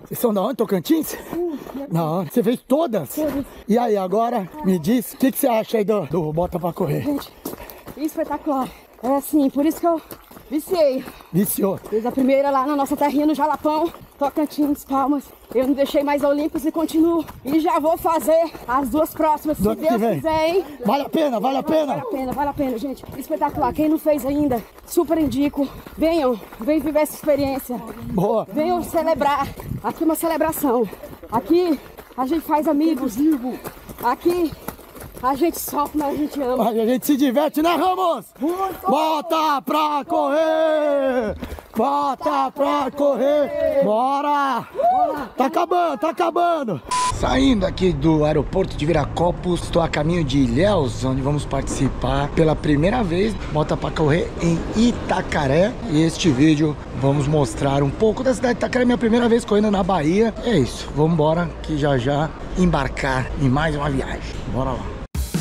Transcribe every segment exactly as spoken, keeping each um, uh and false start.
Vocês são da onde? Tocantins? Não, você fez todas? Todas. E aí, agora me diz, o que, que você acha aí do, do Bota Pra Correr? Gente, espetacular. É assim, por isso que eu viciei. Viciou. Fiz a primeira lá na nossa terrinha no Jalapão, Tocantins, Palmas. Eu não deixei mais a Olímpicos e continuo. E já vou fazer as duas próximas, se Do Deus quiser, hein? Vale a pena, vale a pena. Vale a pena, vale a pena, gente. Espetacular. Quem não fez ainda, super indico. Venham, venham viver essa experiência. Boa. Venham celebrar. Aqui é uma celebração. Aqui a gente faz amigos. Aqui a gente sofre, mas a gente ama. A gente se diverte, né, Ramos? Bota pra correr! Bota pra correr! Bora! Tá acabando, tá acabando! Saindo aqui do aeroporto de Viracopos, estou a caminho de Ilhéus, onde vamos participar pela primeira vez Bota Pra Correr em Itacaré. E este vídeo vamos mostrar um pouco da cidade de Itacaré, minha primeira vez correndo na Bahia. É isso, vamos embora que já já embarcar em mais uma viagem. Bora lá!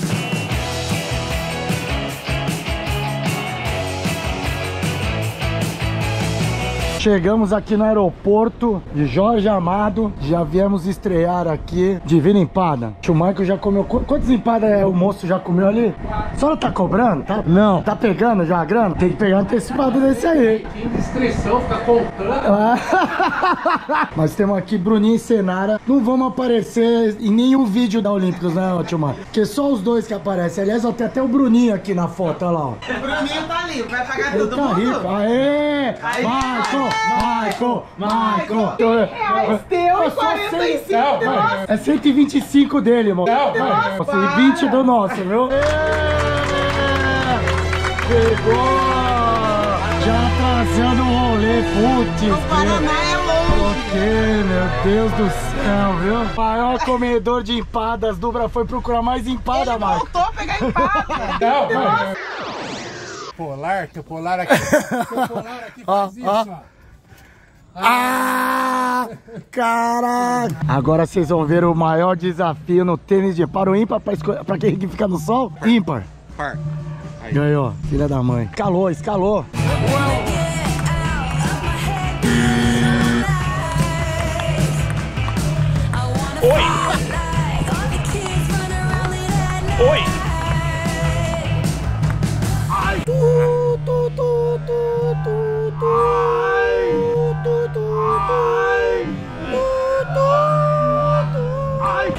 Chegamos aqui no aeroporto de Jorge Amado. Já viemos estrear aqui Divina Empada. O Michael já comeu. Quantas empadas é, o moço já comeu ali? A senhora tá cobrando? Tá? Não. Tá pegando já a grana? Tem que pegar antecipado desse aí. Que descrição, fica contando. Nós temos aqui Bruninho e Senara. Não vamos aparecer em nenhum vídeo da Olímpicos, né, tio Michael? Porque só os dois que aparecem. Aliás, ó, tem até o Bruninho aqui na foto, olha lá, ó. O Bruninho tá ali, vai pagar Ele todo tá mundo. rico. Aê! Aí, Michael! Michael! Michael! É teu e quarenta e cinco do nosso. É cento e vinte e cinco dele, irmão. Nossa, e vinte do nosso, viu? Pegou! Já trazendo o rolê, putz. O Paraná é longe. Ok, meu Deus do céu, viu? O maior comedor de empadas do Brasil foi procurar mais empada, Ele Michael. voltou a pegar empada. Não, não. Polar, teu polar aqui. Teu polar aqui faz isso, ó. Ah, caraca! Agora vocês vão ver o maior desafio no tênis de para o ímpar pra, pra quem fica no sol? Ímpar. Par. Ganhou, filha da mãe. Escalou, escalou. Oi! Oi! Ai! Tu, tu, tu, tu, tu, tu. Ai! Tu, tu, tu, ai! Tu, tu, tu. Ai!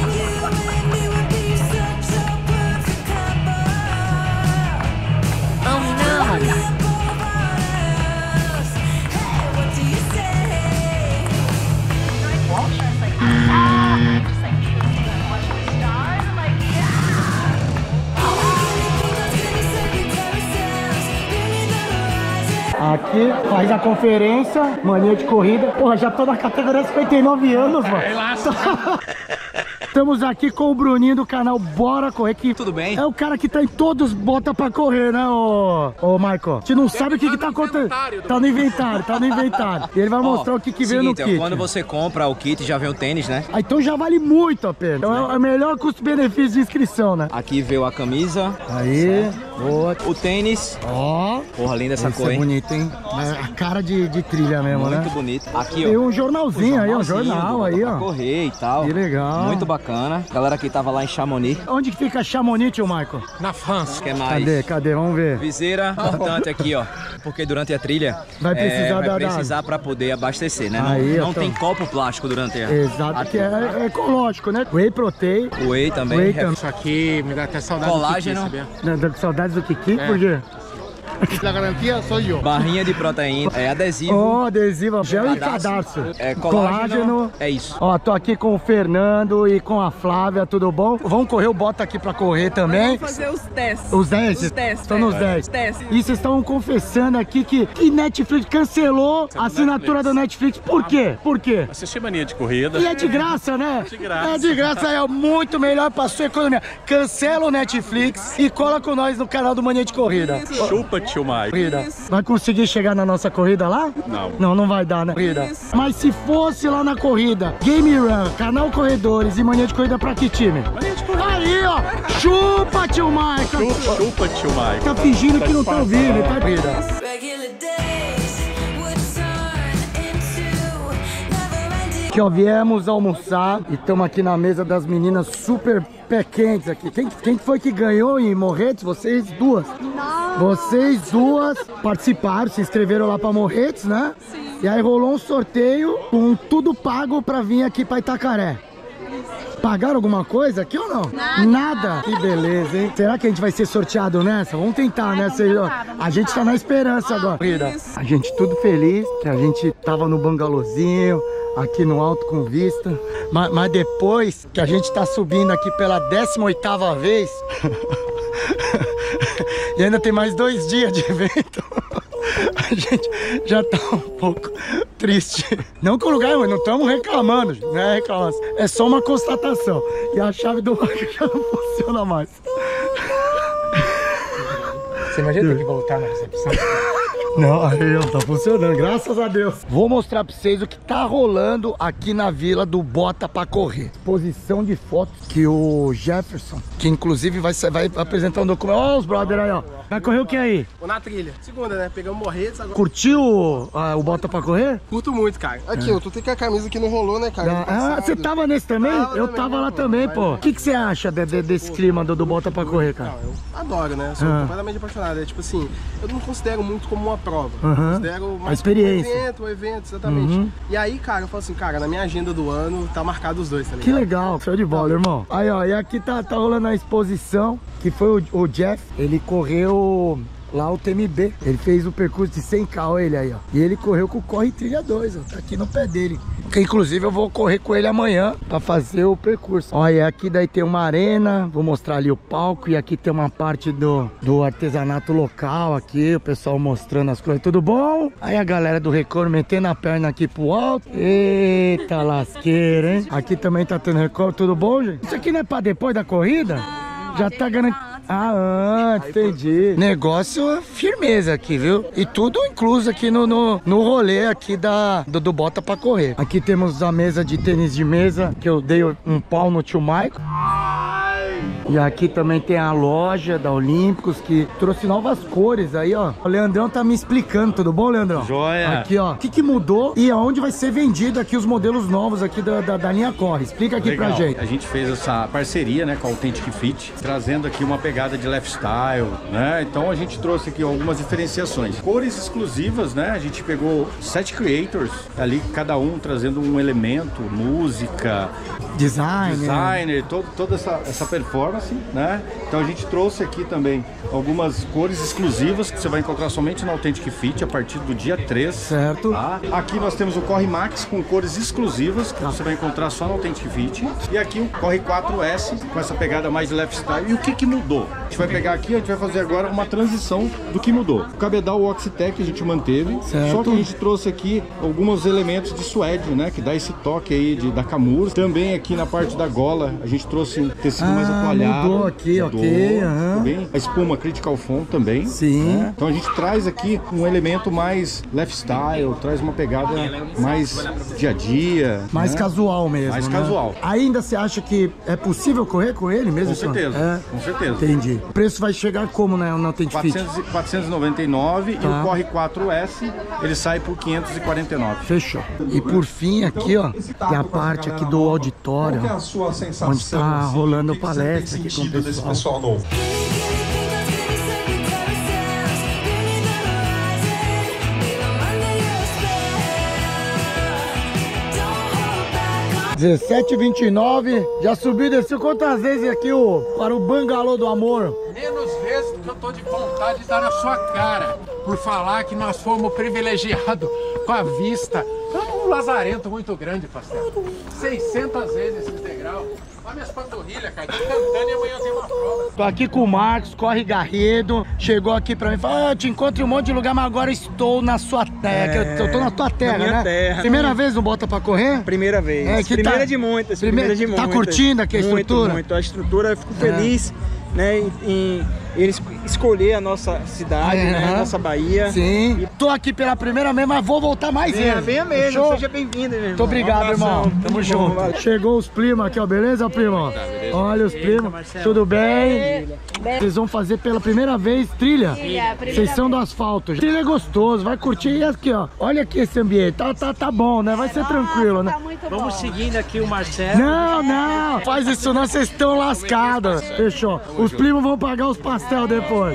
Aqui faz a conferência, mania de corrida. Porra, já tô na categoria cinquenta e nove anos, mano. Estamos aqui com o Bruninho do canal Bora Correr, que tudo bem? É o cara que tá em todos Bota Pra Correr, né, ô, ô Michael? A gente não sabe o que que tá acontecendo. Tá no inventário, tá no inventário. E ele vai mostrar Ó, o que que veio no seguinte, kit. Quando você compra o kit, já vem o tênis, né? Ah, então já vale muito a pena. Então é o melhor custo-benefício de inscrição, né? Aqui veio a camisa. Aí, boa. O tênis. Ó. Porra, linda essa Esse cor, é hein? bonito, hein? A cara de, de trilha mesmo, Muito né? bonito. Aqui, ó. Tem um jornalzinho aí, um jornalzinho jornal do aí, Bota ó. Pra correr e tal. Que legal. Muito bacana. A galera que tava lá em Chamonix. Onde que fica Chamonix, tio Michael? Na França. Quer mais? Cadê, cadê? Vamos ver. Viseira importante aqui, ó. Porque durante a trilha Vai precisar é, da- vai precisar para poder abastecer, né? Não, Aí, não então. tem copo plástico durante a Exato, a que é, é ecológico, né? Whey protein. Whey também. Whey também. Isso aqui me dá até saudade Colágeno. do Kiki, sabia? Dando saudades do Kiki, É. por quê? A garantia sou eu. Barrinha de proteína, é adesivo. Ó, adesivo, gel e Cadarço. cadarço. É colágeno. É isso. Ó, tô aqui com o Fernando e com a Flávia, tudo bom? Vamos correr, o Bota aqui pra correr também. Vamos fazer os testes. Os dez? Os testes. Estão nos é. dez. Os testes. E vocês estão confessando aqui que, que Netflix cancelou a assinatura do Netflix. Por quê? Por quê? Assisti Mania de Corrida. E é de graça, né? De graça. É de graça, é muito melhor pra sua economia. Cancela o Netflix e cola com nós no canal do Mania de Corrida. Isso. Chupa, tio Mike. Corrida. Vai conseguir chegar na nossa corrida lá? Não. Não, não vai dar, né? Corrida. Isso. Mas se fosse lá na corrida, Game Run, Canal Corredores e Mania de Corrida pra que time? Mania de Corrida. Aí, ó! Chupa, tio Mike! Chupa, chupa, tio Mike. Tá fingindo que não tá ouvindo, tá corrida. Regular days would turn into never-ending Aqui, ó, viemos almoçar e estamos aqui na mesa das meninas super pé quentes aqui. Quem, quem foi que ganhou em Morretes? Vocês duas? Não. Vocês duas participaram, se inscreveram lá pra Morretes, né? Sim. E aí rolou um sorteio com tudo pago pra vir aqui pra Itacaré. Pagaram alguma coisa aqui ou não? Nada. Nada? Que beleza, hein? Será que a gente vai ser sorteado nessa? Vamos tentar, né? Sei, ó, a gente tá na esperança agora. A gente tudo feliz, que a gente tava no bangalozinho, aqui no alto com vista. Mas, mas depois que a gente tá subindo aqui pela décima oitava vez, e ainda tem mais dois dias de evento, a gente já tá um pouco triste. Não que o lugar, não estamos reclamando, né? Reclamando. É só uma constatação. E a chave do banco já não funciona mais. Você imagina ter que voltar na recepção? Não, aí ó, tá funcionando, graças a Deus. Vou mostrar pra vocês o que tá rolando aqui na vila do Bota Pra Correr. Exposição de fotos que o Jefferson, que inclusive vai, vai apresentar um documento. Ó, os brother aí, ó. Vai correr o que aí? Ou na trilha. Segunda, né? Pegamos Morretes agora. Curtiu uh, o Bota Pra Correr? Curto muito, cara. Aqui, é. eu tô tendo com a camisa que não rolou, né, cara? Ah, você tava nesse também? Tava eu também, tava né, lá pô? também, Mas, pô. O que, que você acha de, de, desse clima do, do Bota Pra Correr, cara? Não, eu adoro, né? Eu sou Ah. completamente apaixonado. É tipo assim, eu não considero muito como uma prova. Uhum. Eu considero mais A experiência. um evento, um evento, exatamente. Uhum. E aí, cara, eu falo assim, cara, na minha agenda do ano tá marcado os dois, tá ligado? Que legal, show de bola, irmão. Aí, ó, e aqui tá, tá rolando a exposição, que foi o, o Jeff, ele correu lá o T M B, ele fez o percurso de cem K, olha ele aí, ó. E ele correu com o Corre Trilha dois, ó, tá aqui no pé dele. Que, inclusive eu vou correr com ele amanhã pra fazer o percurso. Olha, aqui daí tem uma arena, vou mostrar ali o palco, e aqui tem uma parte do, do artesanato local aqui, o pessoal mostrando as coisas, tudo bom? Aí a galera do Record metendo a perna aqui pro alto. Eita lasqueira, hein? Aqui também tá tendo Record, tudo bom, gente? Isso aqui não é pra depois da corrida? Já tá garantido. Ah, antes, entendi. Negócio firmeza aqui, viu? E tudo incluso aqui no, no, no rolê aqui da, do, do Bota Pra Correr. Aqui temos a mesa de tênis de mesa, que eu dei um pau no tio Maico. E aqui também tem a loja da Olímpicos, que trouxe novas cores aí, ó. O Leandrão tá me explicando, tudo bom, Leandrão? Joia! Aqui, ó. O que que mudou e aonde vai ser vendido aqui os modelos novos aqui da, da, da linha Corre. Explica aqui Legal. pra gente. A gente fez essa parceria, né, com a Authentic Fit, trazendo aqui uma pegada de lifestyle, né? Então a gente trouxe aqui algumas diferenciações. Cores exclusivas, né? A gente pegou sete creators ali, cada um trazendo um elemento, música, Design. designer, todo, toda essa, essa performance, né? Então a gente trouxe aqui também algumas cores exclusivas que você vai encontrar somente na Authentic Fit a partir do dia três. Certo. Tá? Aqui nós temos o Corre Max com cores exclusivas que você vai encontrar só na Authentic Fit. E aqui o Corre quatro S com essa pegada mais de lifestyle. E o que que mudou? A gente vai pegar aqui, a gente vai fazer agora uma transição do que mudou. O cabedal Oxitec a gente manteve, Certo. só que a gente trouxe aqui alguns elementos de suede, né? Que dá esse toque aí de, da camurça. Também aqui na parte da gola a gente trouxe um tecido Ah, mais atualhado. mudou aqui, ok, aham. Também. A espuma Critical Foam também. Sim. Né? Então a gente traz aqui um elemento mais lifestyle, traz uma pegada mais dia a dia. Mais né? quasual mesmo, Mais né? casual. Ainda você acha que é possível correr com ele mesmo? Com senhor? certeza, É. com certeza. Entendi. O preço vai chegar como, né? Não tem fit. quatrocentos, quatrocentos e noventa e nove Tá. e o Corre quatro S ele sai por quinhentos e quarenta e nove. Fechou. E por fim aqui, ó, tem a parte aqui do auditório, Qual que é a sua sensação? onde tá assim? rolando O que que palestra você tem aqui com o sentido desse pessoal. pessoal novo? dezessete e vinte e nove, já subiu e desceu quantas vezes aqui o, para o bangalô do amor? Menos vezes do que eu tô de vontade de dar na sua cara. Por falar que nós fomos privilegiados com a vista. É um lazarento muito grande, parceiro. seiscentas vezes esse integral. Olha minhas panturrilhas, cara. Tô cantando e amanhã tem uma prova. Tô aqui com o Marcos, Corre Garrido, chegou aqui pra mim e falou, ah, eu te encontro em um monte de lugar, mas agora estou na sua terra, é, eu tô na tua terra, na minha né? terra. Primeira vez no Bota Pra Correr? Primeira vez. É, que primeira tá- de muitas. Primeira- Primeira de tá muitas. curtindo aqui a muito, estrutura? Muito, a estrutura, eu fico feliz, né, em, em eles escolher a nossa cidade, Uhum. né? A nossa Bahia. Sim. Tô aqui pela primeira vez, mas vou voltar mais Venha, vezes. venha mesmo, Fechou? seja bem-vindo, meu irmão. Muito obrigado, Um abração, irmão. Tamo bom, junto. valeu. Chegou os primos aqui, ó. Beleza, primo? Olha os primos. Tudo bem? Vocês vão fazer pela primeira vez trilha? Vocês são do asfalto. Trilha é gostoso, vai curtir. E aqui, ó. Olha aqui esse ambiente. Tá, tá, tá bom, né? Vai ser tranquilo, né? Vamos seguindo aqui o Marcelo. Não, não. Faz isso não, vocês estão lascados. Fechou. Os primos vão pagar os pastel depois.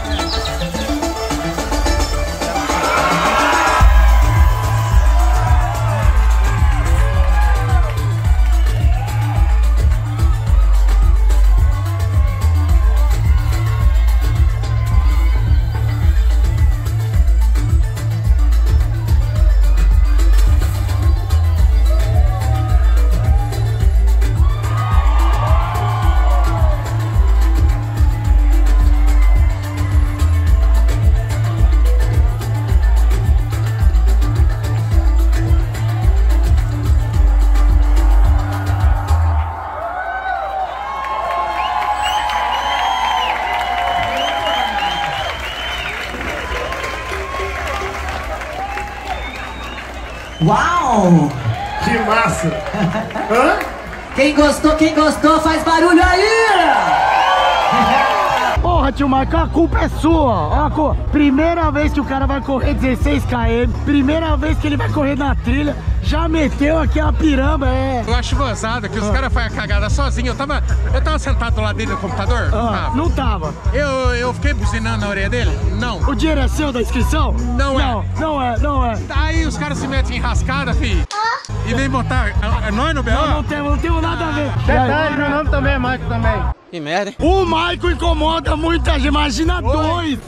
Uau! Que massa! Hã? Quem gostou, quem gostou, faz barulho aí! Porra, tio Marco, a culpa é sua. Ó, a culpa. Primeira vez que o cara vai correr dezesseis quilômetros, primeira vez que ele vai correr na trilha, já meteu aqui a piramba, é. Eu acho gozado que os caras fazem a cagada sozinho. Eu tava, eu tava sentado lá dentro do computador? Ah, não tava. Eu, eu fiquei buzinando na orelha dele? Não. O dinheiro é seu da inscrição? Não é. Não, não é, não é. Aí os caras se metem em rascada, fi. E vem botar é nós no B O? Não, não temos, não temos nada a ver. Detalhe, meu nome também é Maico também. Que merda, hein? O Maico incomoda muita gente, imagina dois.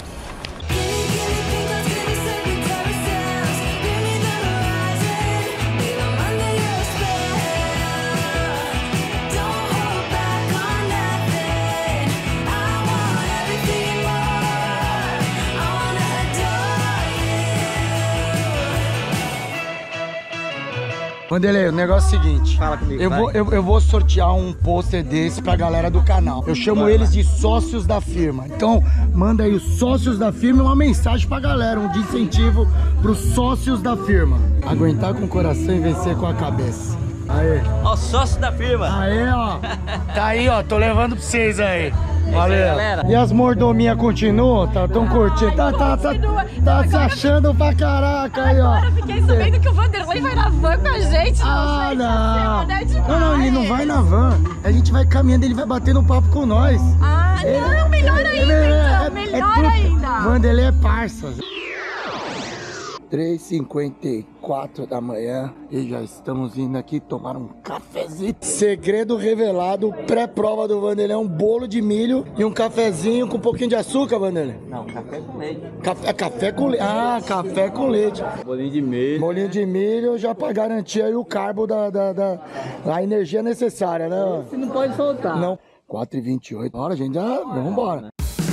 Vanderlei, o negócio é o seguinte. Fala comigo, eu vai. vou, eu, eu vou sortear um pôster desse pra galera do canal. Eu chamo Vai, eles vai. de sócios da firma. Então, manda aí os sócios da firma e uma mensagem pra galera, um de incentivo pros sócios da firma. Aguentar com o coração e vencer com a cabeça. Aê. Ó, sócio da firma. Aê, ó. Tá aí, ó. Tô levando pra vocês aí. Valeu. galera. E as mordominhas continuam? Tá, tão curtindo? Tá, tá, tá, tá se achando pra caraca aí, ó. Agora eu fiquei sabendo que o Vanderlei vai na van com a gente. Ah, não. não. É demais. Não, não, ele não vai na van. A gente vai caminhando, ele vai batendo um papo com nós. Ah, Ele- não, melhor ele- ainda, ele é- então. é- melhor é tudo- ainda. Vanderlei é parça. três e cinquenta e quatro da manhã e já estamos indo aqui tomar um cafezinho. Segredo revelado, pré-prova do Vanderlei, um bolo de milho e um cafezinho com um pouquinho de açúcar, Vanderlei. Não, café com leite. Café, café com leite. Ah, café com leite. Bolinho de milho. Bolinho de milho já pra garantir aí o carbo da, da, da- a energia necessária, né? Você não pode soltar. Não. quatro e vinte e oito. Bora, gente. Já, vamos embora.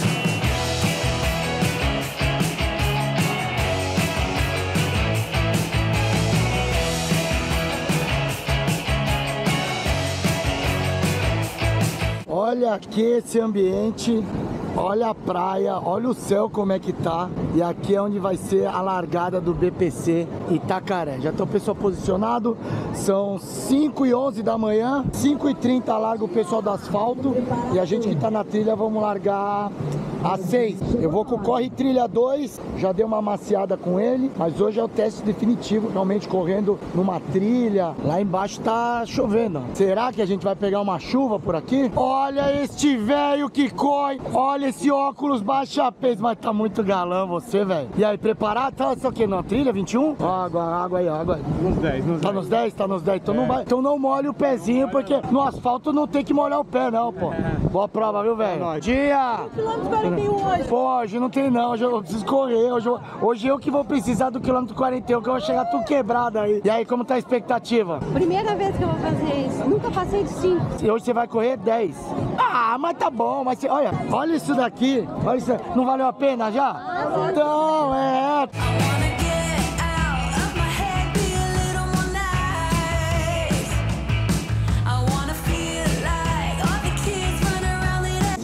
Olha aqui esse ambiente, olha a praia, olha o céu como é que tá. E aqui é onde vai ser a largada do B P C Itacaré. Já tem o pessoal posicionado, são cinco e onze da manhã, cinco e trinta larga o pessoal do asfalto. E a gente que tá na trilha vamos largar às seis. Eu vou com o Corre Trilha dois, já dei uma maciada com ele, mas hoje é o teste definitivo, realmente correndo numa trilha. Lá embaixo tá chovendo. Será que a gente vai pegar uma chuva por aqui? Olha este velho que corre, olha esse óculos baixa peso, mas tá muito galã você, velho. E aí, preparado? Tá isso aqui na trilha, vinte e um? Ó, água, água aí, água. Nos dez, nos Tá nos dez? Tá nos dez. Então não vai. Então não molhe o pezinho, porque no asfalto não tem que molhar o pé, não, pô. Boa prova, viu, velho? Dia! Quilômetro quarenta e um hoje. Pô, hoje não tem não, hoje eu preciso correr, hoje eu, hoje eu que vou precisar do quilômetro quarenta e um, que eu vou chegar tudo quebrado aí. E aí, como tá a expectativa? Primeira vez que eu vou fazer isso. Nunca passei de cinco. E hoje você vai correr dez. Ah, mas tá bom, mas você, olha, olha isso daqui, olha isso, não valeu a pena já? Então, é...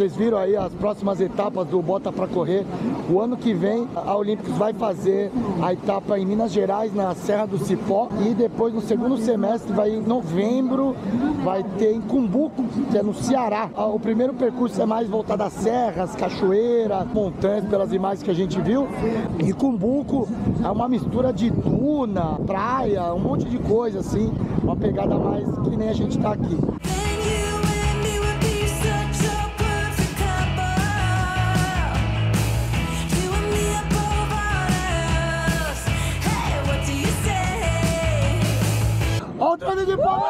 Vocês viram aí as próximas etapas do Bota Pra Correr. O ano que vem a Olímpicos vai fazer a etapa em Minas Gerais, na Serra do Cipó, e depois no segundo semestre, vai em novembro, vai ter em Cumbuco, que é no Ceará. O primeiro percurso é mais voltado às serras, cachoeira, montanhas, pelas imagens que a gente viu. E Cumbuco é uma mistura de duna, praia, um monte de coisa assim, uma pegada mais que nem a gente tá aqui. Olha o treino de palma!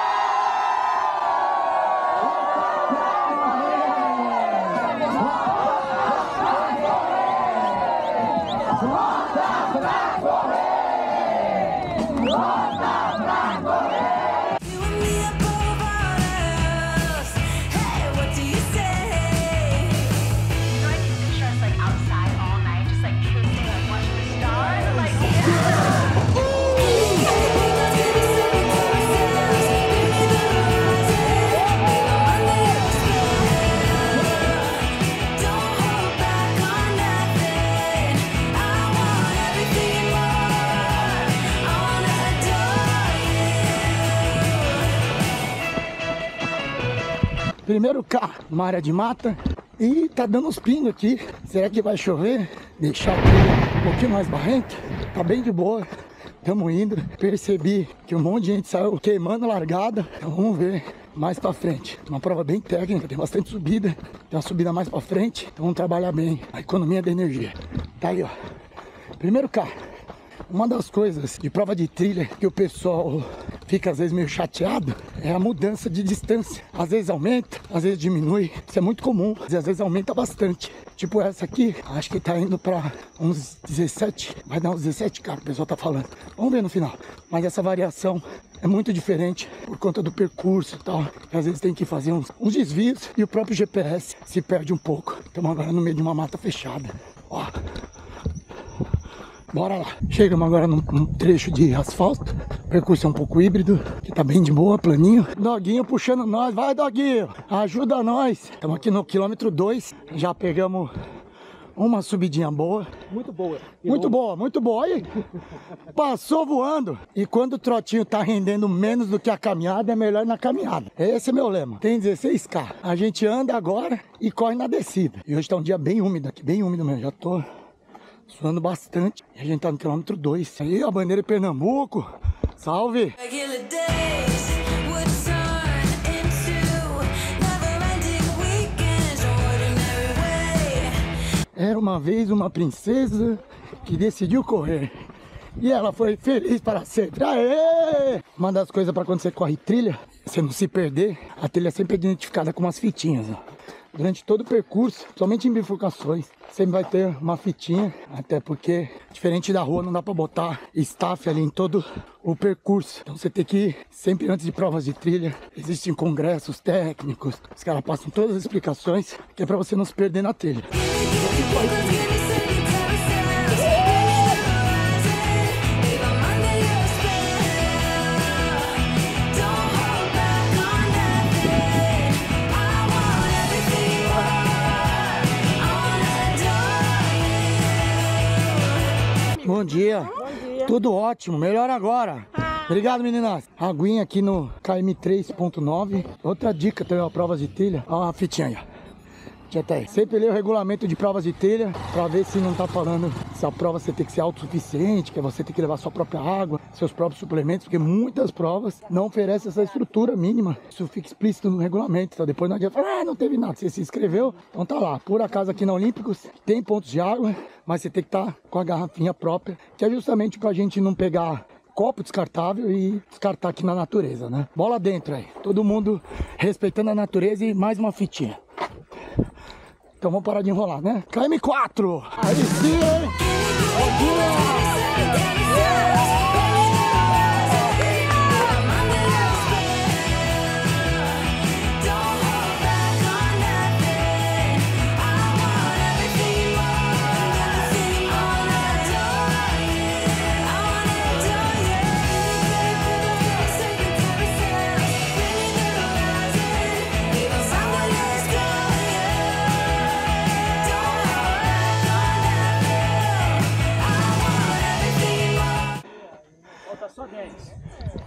Primeiro carro, uma área de mata, e tá dando uns pingos aqui. Será que vai chover? Deixar aqui um pouquinho mais barrento? Tá bem de boa. Tamo indo. Percebi que um monte de gente saiu queimando a largada. Então vamos ver mais pra frente. Uma prova bem técnica, tem bastante subida. Tem uma subida mais pra frente. Então vamos trabalhar bem a economia da energia. Tá aí, ó. Primeiro carro. Uma das coisas de prova de trilha que o pessoal fica às vezes meio chateado é a mudança de distância. Às vezes aumenta, às vezes diminui. Isso é muito comum, às vezes aumenta bastante. Tipo essa aqui, acho que tá indo pra uns dezessete, vai dar uns dezessete, cara, o pessoal tá falando. Vamos ver no final. Mas essa variação é muito diferente por conta do percurso e tal. Às vezes tem que fazer uns, uns desvios e o próprio G P S se perde um pouco. Estamos agora no meio de uma mata fechada. Ó. Bora lá. Chegamos agora num, num trecho de asfalto. O percurso é um pouco híbrido, que tá bem de boa, planinho. Doguinho puxando nós. Vai, Doguinho. Ajuda nós. Estamos aqui no quilômetro dois. Já pegamos uma subidinha boa. Muito boa. Muito boa, muito boa. Aí, passou voando. E quando o trotinho tá rendendo menos do que a caminhada, é melhor na caminhada. Esse é meu lema. Tem dezesseis K. A gente anda agora e corre na descida. E hoje tá um dia bem úmido aqui, bem úmido mesmo. Já tô suando bastante. E a gente tá no quilômetro dois. Aí a bandeira de Pernambuco. Salve! Era uma vez uma princesa que decidiu correr. E ela foi feliz para sempre. Aê! Uma das coisas para quando você corre trilha, você não se perder, a trilha é sempre identificada com umas fitinhas, ó. Durante todo o percurso, somente em bifurcações, sempre vai ter uma fitinha, até porque, diferente da rua, não dá para botar staff ali em todo o percurso. Então você tem que ir sempre antes de provas de trilha, existem congressos técnicos, os caras passam todas as explicações, que é para você não se perder na trilha. Bom dia. Bom dia. Tudo ótimo, melhor agora. Ah. Obrigado, meninas. Aguinha aqui no K M três ponto nove. Outra dica também, ó, provas de trilha. Ó a fitinha aí, ó. Já tá aí. Sempre lê o regulamento de provas de trilha pra ver se não tá falando se a prova você tem que ser autossuficiente, que você tem que levar sua própria água, seus próprios suplementos, porque muitas provas não oferecem essa estrutura mínima. Isso fica explícito no regulamento, então depois não adianta falar, ah, não teve nada. Você se inscreveu, então tá lá. Por acaso aqui na Olímpicos tem pontos de água, mas você tem que estar tá com a garrafinha própria, que é justamente pra gente não pegar copo descartável e descartar aqui na natureza, né? Bola dentro aí. Todo mundo respeitando a natureza e mais uma fitinha. Então vamos parar de enrolar, né? K M quatro! Aí sim, hein? Bom dia!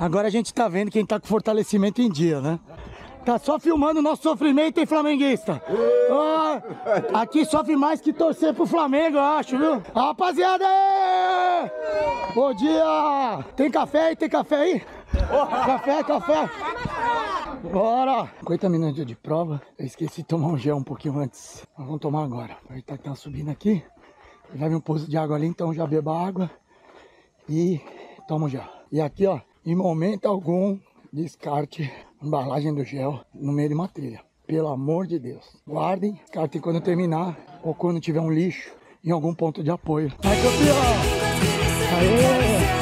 Agora a gente tá vendo quem tá com fortalecimento em dia, né? Tá só filmando o nosso sofrimento, hein, flamenguista? Ah, aqui sofre mais que torcer pro Flamengo, eu acho, viu? Rapaziada! Bom dia! Tem café aí? Tem café aí? Café, café! Bora! cinquenta minutos de prova. Eu esqueci de tomar um gel um pouquinho antes. Mas vamos tomar agora. Aproveitar que tá subindo aqui. Já vi um poço de água ali, então já beba água. E tomo gel. E aqui, ó, em momento algum, descarte a embalagem do gel no meio de uma trilha. Pelo amor de Deus. Guardem, descartem quando terminar ou quando tiver um lixo em algum ponto de apoio. Vai, campeão! Aê!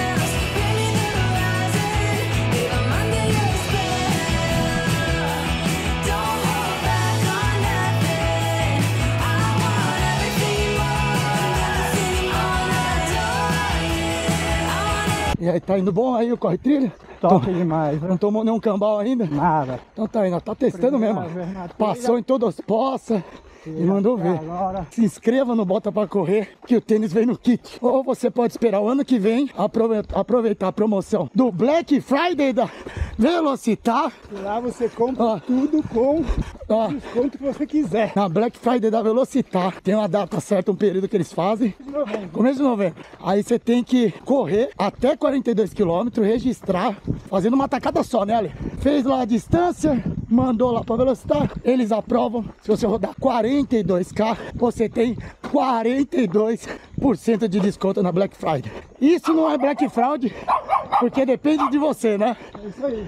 E aí, tá indo bom aí o corre-trilha? Top demais, Não tomou nenhum cambal ainda? Nada. Então tá indo, tá testando mesmo. Passou em todas as poças e mandou ver. Se inscreva no Bota Pra Correr, que o tênis vem no kit. Ou você pode esperar o ano que vem, aproveitar a promoção do Black Friday da Velocitar. E lá você compra ó, tudo com ó, o desconto que você quiser. Na Black Friday da Velocitar. Tem uma data certa, um período que eles fazem. Começo de novembro. Aí você tem que correr até quarenta e dois quilômetros, registrar, fazendo uma tacada só, né, Ale? Fez lá a distância, mandou lá pra Velocitar, eles aprovam. Se você rodar quarenta e dois K, você tem quarenta e dois por cento de desconto na Black Friday. Isso não é Black Fraud, porque depende de você, né? É isso aí.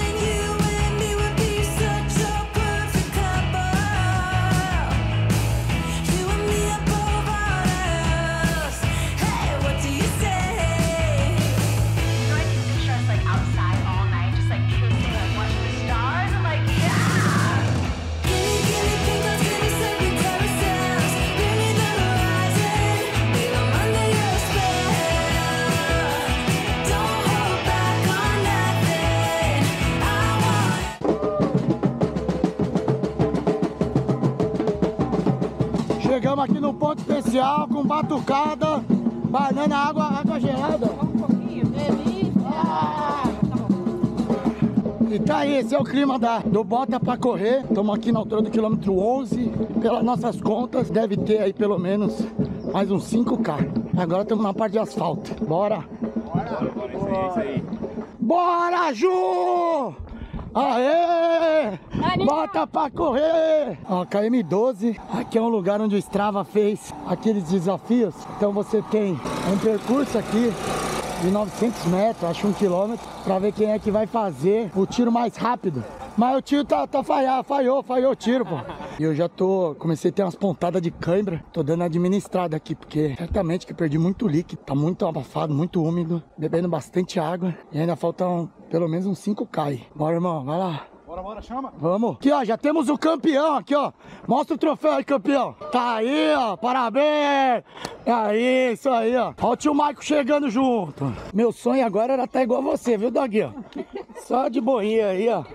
Chegamos aqui no ponto especial com batucada, banana, água, água gelada. Um pouquinho, delícia! Ah! E tá aí, esse é o clima da, do Bota Pra Correr. Estamos aqui na altura do quilômetro onze. Pelas nossas contas, deve ter aí pelo menos mais uns cinco K. Agora estamos na parte de asfalto. Bora! Bora! Bora, isso aí. Bora, Ju! Aê! Bota pra correr! Ó, K M doze, aqui é um lugar onde o Strava fez aqueles desafios. Então você tem um percurso aqui de novecentos metros, acho um quilômetro, pra ver quem é que vai fazer o tiro mais rápido. Mas o tiro tá, tá falhado, falhou, falhou o tiro, pô. E eu já tô, comecei a ter umas pontadas de cãibra, tô dando administrada aqui, porque certamente que eu perdi muito líquido, tá muito abafado, muito úmido, bebendo bastante água e ainda faltam pelo menos uns cinco K aí. Bora, irmão, vai lá. Bora, bora, chama. Vamos. Aqui, ó, já temos o campeão aqui, ó. Mostra o troféu aí, campeão. Tá aí, ó, parabéns. Aí, isso aí, ó. Ó o tio Maico chegando junto. Meu sonho agora era estar igual a você, viu, Doguinho? Só de boinha aí, ó.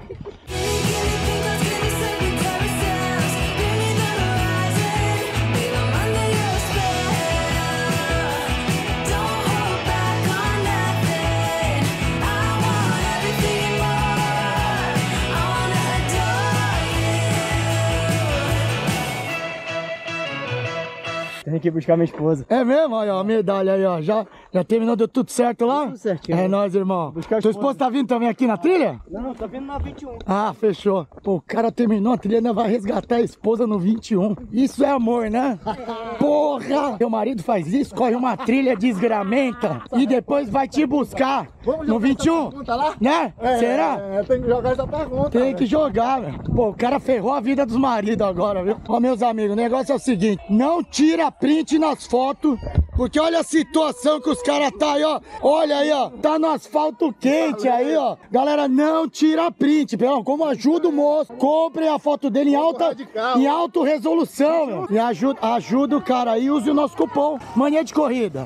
Tem que ir buscar minha esposa. É mesmo? Olha, ó, a medalha aí, ó. Já, já terminou, deu tudo certo lá? Tudo certinho. É nóis, irmão. Tua esposa tá vindo também aqui na trilha? Não, tá vindo na vinte e um. Ah, fechou. Pô, o cara terminou a trilha, ainda vai resgatar a esposa no vinte e um. Isso é amor, né? Porra! Teu marido faz isso, corre uma trilha desgramenta e depois vai te buscar no vinte e um, lá? né? É, Será? É, tem que jogar essa pergunta. Tem véio. que jogar, velho. Pô, o cara ferrou a vida dos maridos agora, viu? Ó, meus amigos, o negócio é o seguinte, não tira print nas fotos, porque olha a situação que os caras tá aí, ó. Olha aí, ó. Tá no asfalto quente aí, ó. Galera, não tira print, pelo como ajuda o moço. Comprem a foto dele em alta, em alta resolução, meu. E ajuda, ajuda o cara aí. Use o nosso cupom Mania de Corrida.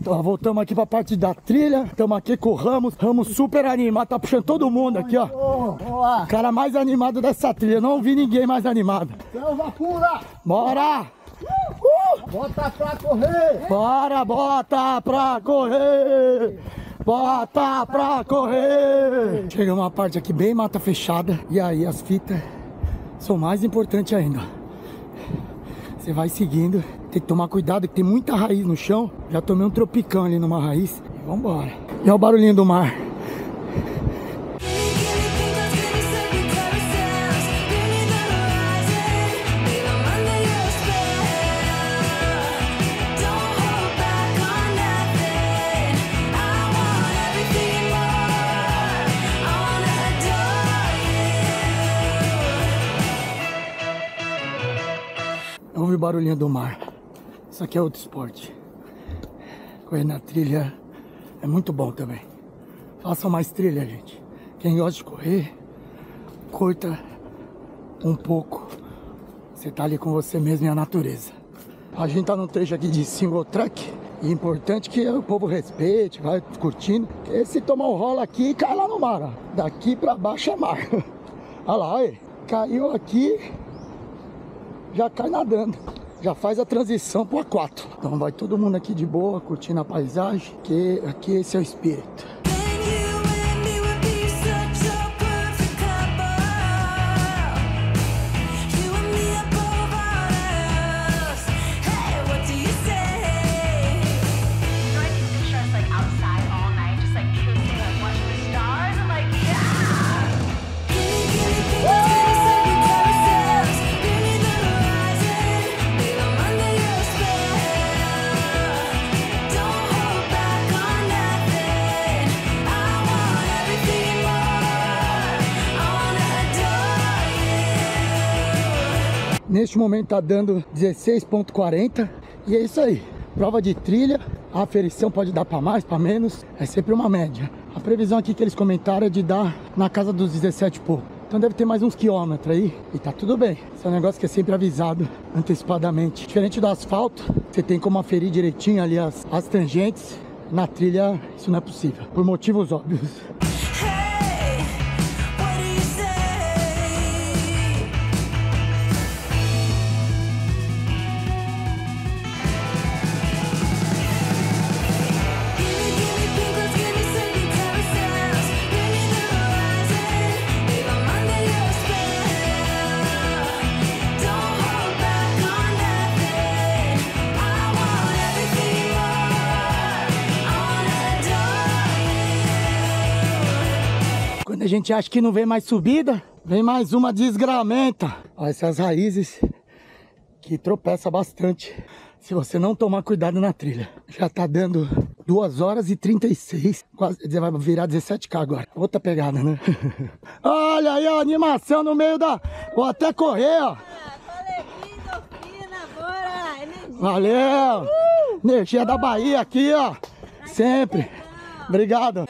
Ó, voltamos aqui pra parte da trilha. Estamos aqui com o Ramos. Ramos super animado. Tá puxando todo mundo aqui, ó. O cara mais animado dessa trilha. Não vi ninguém mais animado. Selva pura! Bora! Uh! Bota pra correr! Bora, bota pra correr! Bota pra correr! Chega uma parte aqui bem mata fechada. E aí as fitas são mais importantes ainda. Você vai seguindo. Tem que tomar cuidado que tem muita raiz no chão. Já tomei um tropicão ali numa raiz. E vambora. E olha o barulhinho do mar. Ouve o barulhinho do mar. Isso aqui é outro esporte. Correr na trilha é muito bom também. Faça mais trilha, gente. Quem gosta de correr, curta um pouco. Você tá ali com você mesmo e a natureza. A gente tá num trecho aqui de single track. E é importante que o povo respeite, vai curtindo. Porque se tomar um rola aqui, cai lá no mar. Ó. Daqui pra baixo é mar. Olha lá, olha. Caiu aqui, já cai nadando. Já faz a transição pro A quatro. Então vai todo mundo aqui de boa, curtindo a paisagem, que aqui esse é o espírito. Neste momento tá dando dezesseis ponto quarenta e é isso aí. Prova de trilha, a aferição pode dar para mais, para menos, é sempre uma média. A previsão aqui que eles comentaram é de dar na casa dos dezessete e pouco. Então deve ter mais uns quilômetros aí e tá tudo bem. Esse é um negócio que é sempre avisado antecipadamente. Diferente do asfalto, você tem como aferir direitinho ali as, as tangentes. Na trilha isso não é possível, por motivos óbvios. Quando a gente acha que não vem mais subida, vem mais uma desgramenta. Olha essas raízes que tropeça bastante se você não tomar cuidado na trilha. Já tá dando duas horas e trinta e seis, quase, vai virar dezessete K agora. Outra pegada, né? Olha aí a animação no meio da... Vou até correr, ó. Valeu! Uh! Energia da Bahia aqui, ó. Sempre. Obrigado.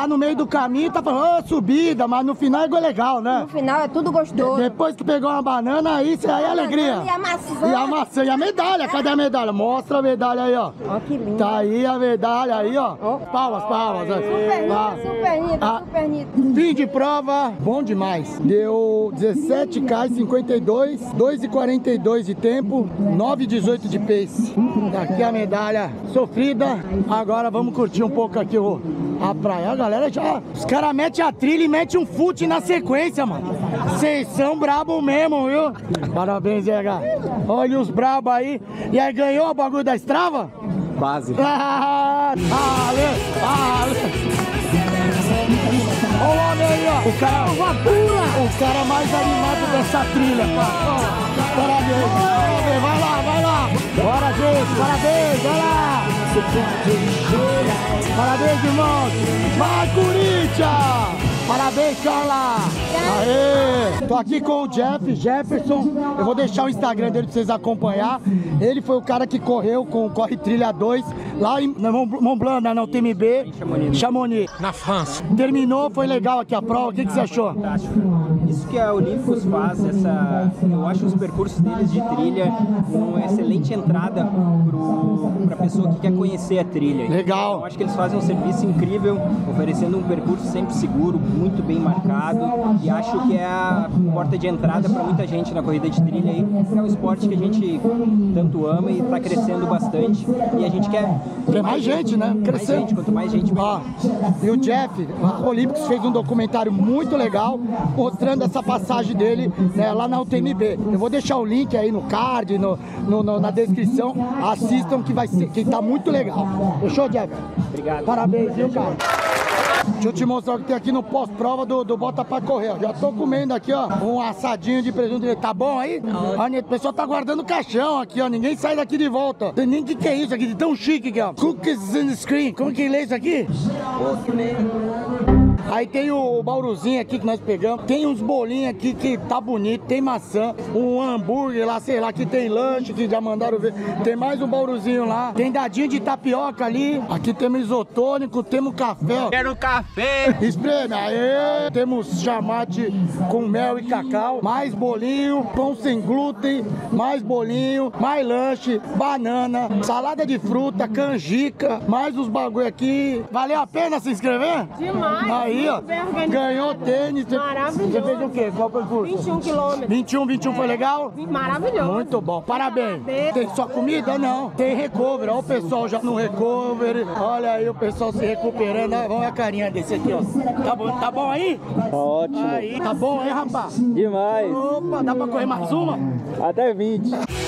lá no meio do caminho tá falando, oh, subida, mas no final é legal, né? No final é tudo gostoso. De- depois que pegou uma banana, aí, aí é alegria. E a maçã. E a maçã, e a medalha, cadê a medalha? Mostra a medalha aí, ó. Ó, que lindo. Tá aí a medalha aí, ó. Palmas, palmas. Super linda, super linda, Ah. super linda. Fim de prova, bom demais. Deu dezessete K e cinquenta e dois, dois e quarenta e dois de tempo, nove e dezoito de pace. Aqui a medalha sofrida. Agora vamos curtir um pouco aqui o, a praia. A galera já... Os caras metem a trilha e metem um fute na sequência, mano. Vocês são brabo mesmo, viu? Parabéns, Zé H. Olha os brabos aí. E aí, ganhou o bagulho da Strava? Quase. Ah, ale, ale. Olha o homem aí, ó. O cara, o cara mais animado dessa trilha, cara. Parabéns, parabéns, vai lá, vai lá. Bora, gente, parabéns, vai lá. Parabéns, irmãos. Vai, Corinthians. Parabéns, Carla. Aê. Tô aqui com o Jeff, Jefferson. Eu vou deixar o Instagram dele pra vocês acompanhar. Ele foi o cara que correu com o Corre Trilha dois lá em Mont Blanc, na U T M B, Chamonix. Na França. Terminou, foi legal aqui a prova. O que, que você achou? Fantástico. Isso que a Olímpicos faz, essa, eu acho os percursos deles de trilha uma excelente entrada para a pessoa que quer conhecer a trilha. Legal. Eu acho que eles fazem um serviço incrível, oferecendo um percurso sempre seguro, muito bem marcado, e acho que é a porta de entrada para muita gente na corrida de trilha aí. É um esporte que a gente tanto ama e está crescendo bastante, e a gente quer... Tem mais gente, né? Mais Crescendo. gente, quanto mais gente, melhor. Ó, e o Jeff, a Olímpicos fez um documentário muito legal mostrando essa passagem dele, né, lá na U T M B. Eu vou deixar o link aí no card, no, no- no- na descrição. Assistam que vai ser, que tá muito legal. Fechou, Jeff? Obrigado. Parabéns, viu, cara? Deixa eu te mostrar o que tem aqui no pós-prova do, do Bota Pra Correr. ó. Já tô comendo aqui, ó, um assadinho de presunto. Tá bom aí? Olha, o pessoal tá guardando o caixão aqui, ó. Ninguém sai daqui de volta. Tem nem que que é isso aqui, de tão chique aqui, ó. Cookies in the screen. Como que lê isso aqui? Aí tem o bauruzinho aqui que nós pegamos. Tem uns bolinhos aqui que tá bonito. Tem maçã. Um hambúrguer lá, sei lá, que tem lanche que já mandaram ver. Tem mais um bauruzinho lá. Tem dadinho de tapioca ali. Aqui temos isotônico, temos café. ó. Quero café. Espreme, aê! Temos chamate com mel e cacau, mais bolinho, pão sem glúten, mais bolinho, mais lanche, banana, salada de fruta, canjica, mais os bagulho aqui. Valeu a pena se inscrever? Demais. Aí, ó, ganhou tênis. Você- Maravilhoso. Você fez o quê? Qual percurso? vinte e um quilômetros. vinte e um, vinte e um foi legal? Maravilhoso. Muito bom, parabéns. Tem só comida? Não. Tem recovery. Olha o pessoal já no recovery. Olha aí o pessoal se recuperando. Olha, vamos ver a carinha desse aqui, ó. Tá bom, tá bom aí? Tá ótimo. Aí, tá bom, hein, rapaz? Demais. Opa, dá pra correr mais uma? Até vinte.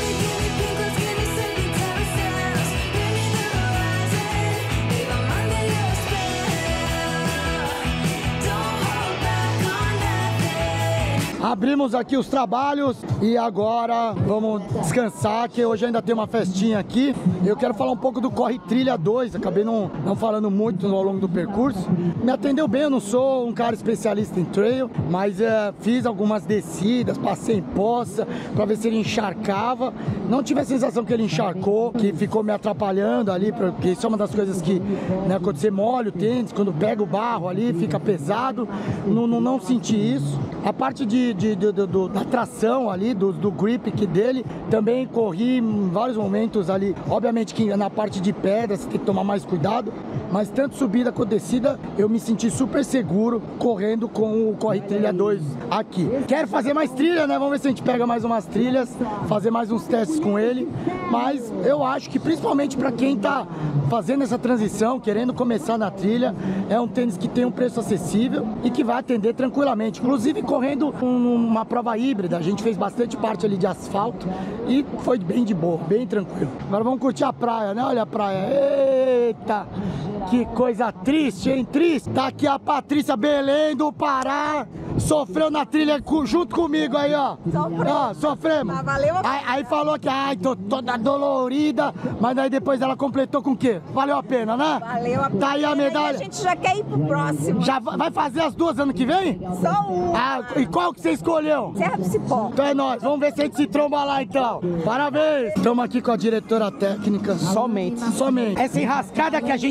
Abrimos aqui os trabalhos e agora vamos descansar, que hoje ainda tem uma festinha aqui. Eu quero falar um pouco do Corre Trilha dois, acabei não, não falando muito ao longo do percurso. Me atendeu bem, eu não sou um cara especialista em trail, mas eh, fiz algumas descidas, passei em poça para ver se ele encharcava. Não tive a sensação que ele encharcou, que ficou me atrapalhando ali, porque isso é uma das coisas que, né, quando você molha o tênis, quando pega o barro ali, fica pesado. Não, não, não senti isso. A parte de, de, de- do- do- da tração ali, do, do grip que dele, também corri em vários momentos ali. Obviamente que na parte de pedra você tem que tomar mais cuidado, mas tanto subida quanto descida, eu me senti super seguro correndo com o Corre Trilha dois aqui. Quero fazer mais trilha, né? Vamos ver se a gente pega mais umas trilhas, fazer mais uns testes com ele. Mas eu acho que principalmente para quem tá fazendo essa transição, querendo começar na trilha, é um tênis que tem um preço acessível e que vai atender tranquilamente. Inclusive correndo um- uma prova híbrida, a gente fez bastante parte ali de asfalto e foi bem de boa, bem tranquilo. Agora vamos curtir a praia, né? Olha a praia. Eita! Que coisa triste, hein? Triste. Tá aqui a Patrícia Belém do Pará. Sofreu na trilha cu- junto comigo aí, ó. Sofreu. Ó, sofremos. Mas valeu a Aí, aí falou que, ai, tô toda dolorida. Mas daí depois ela completou com o quê? Valeu a pena, né? Valeu a pena. Tá aí a medalha. A gente já quer ir pro próximo. Já va- vai fazer as duas ano que vem? Só um. Ah, e qual que você escolheu? Serra do Cipó. Então é nóis, vamos ver se a gente se tromba lá então. Parabéns! Estamos aqui com a diretora técnica. Somente. Somente. Essa enrascada que a gente curtiu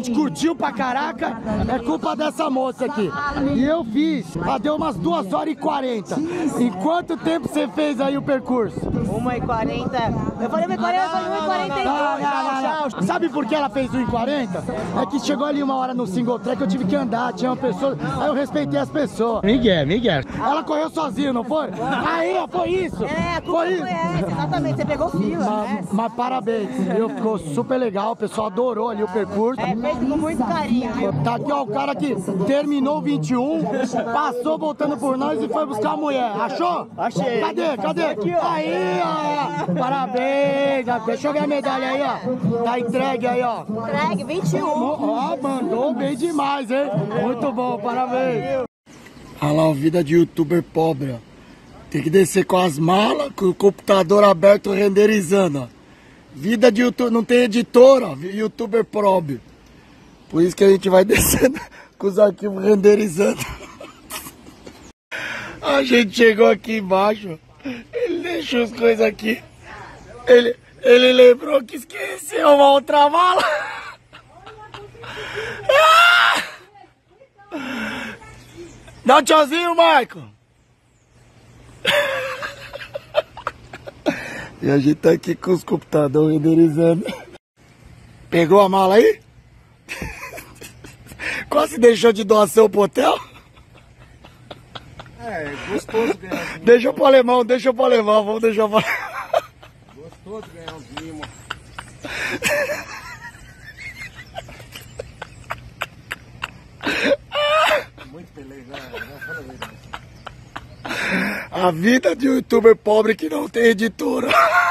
dirigiu pra caraca, é culpa dessa moça aqui. E eu fiz, ah, deu umas duas horas e quarenta. Em quanto tempo você fez aí o percurso? uma e quarenta. Eu falei uma e quarenta, eu falei uma e quarenta e dois. Sabe por que ela fez uma e quarenta? É que chegou ali uma hora no single track, eu tive que andar, tinha uma pessoa, aí eu respeitei as pessoas. Miguel, Miguel. Ela correu sozinha, não foi? Aí, ó, foi isso. É, a culpa foi, foi essa, exatamente, você pegou fila, mas, né? Mas parabéns, viu? Ficou super legal, o pessoal adorou ali o percurso. É, feito com muito carinho, viu? Tá aqui, ó, o cara que terminou o vinte e um, passou voltando por nós e foi buscar a mulher. Achou? Achei. Cadê? Cadê? Aqui, ó. Aí, ó. Parabéns. Deixa eu ver a medalha aí, ó. Tá entregue aí, ó. Entregue, vinte e um. Ó, mandou bem demais, hein? Muito bom, parabéns. Olha lá, vida de youtuber pobre, ó. Tem que descer com as malas, com o computador aberto renderizando, ó. Vida de youtuber, não tem editor, ó. Youtuber pobre. Por isso que a gente vai descendo com os arquivos renderizando. A gente chegou aqui embaixo, ele deixou as coisas aqui. Ele, ele lembrou que esqueceu uma outra mala. Ah! Dá um tchauzinho, Marco. E a gente tá aqui com os computadores renderizando. Pegou a mala aí? Quase deixou de doação pro hotel? É, gostoso ganhar uns mimos. Deixa pro alemão, deixa pro alemão, vamos deixar pro alemão. Gostoso ganhar uns mimos. Muito beleza, né? Fala a verdade. A vida de um youtuber pobre que não tem editora.